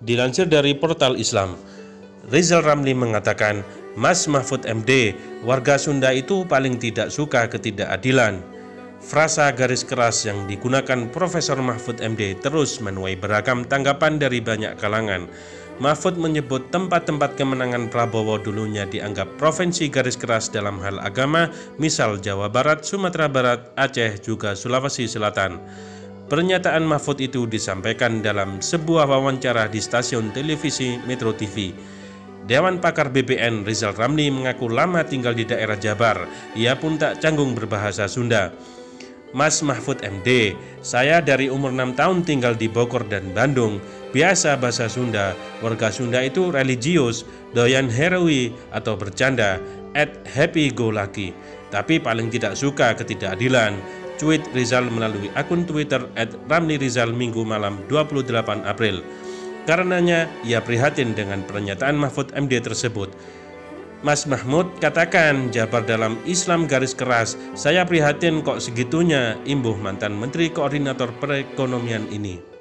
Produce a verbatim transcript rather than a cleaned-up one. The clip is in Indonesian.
Dilansir dari portal Islam, Rizal Ramli mengatakan, Mas Mahfud M D, warga Sunda itu paling tidak suka ketidakadilan. Frasa garis keras yang digunakan Profesor Mahfud M D terus menuai beragam tanggapan dari banyak kalangan. Mahfud menyebut tempat-tempat kemenangan Prabowo dulunya dianggap provinsi garis keras dalam hal agama, misal Jawa Barat, Sumatera Barat, Aceh, juga Sulawesi Selatan. Pernyataan Mahfud itu disampaikan dalam sebuah wawancara di stasiun televisi Metro T V. Dewan Pakar B P N Rizal Ramli mengaku lama tinggal di daerah Jabar, ia pun tak canggung berbahasa Sunda. Mas Mahfud M D, saya dari umur enam tahun tinggal di Bogor dan Bandung, biasa bahasa Sunda, warga Sunda itu religius, doyan herowi atau bercanda, at happy go lucky, tapi paling tidak suka ketidakadilan. Tweet Rizal melalui akun Twitter at ramli rizal Minggu malam dua puluh delapan April. Karenanya, ia prihatin dengan pernyataan Mahfud M D tersebut. Mas Mahmud katakan Jabar dalam Islam garis keras, saya prihatin kok segitunya, imbuh mantan Menteri Koordinator Perekonomian ini.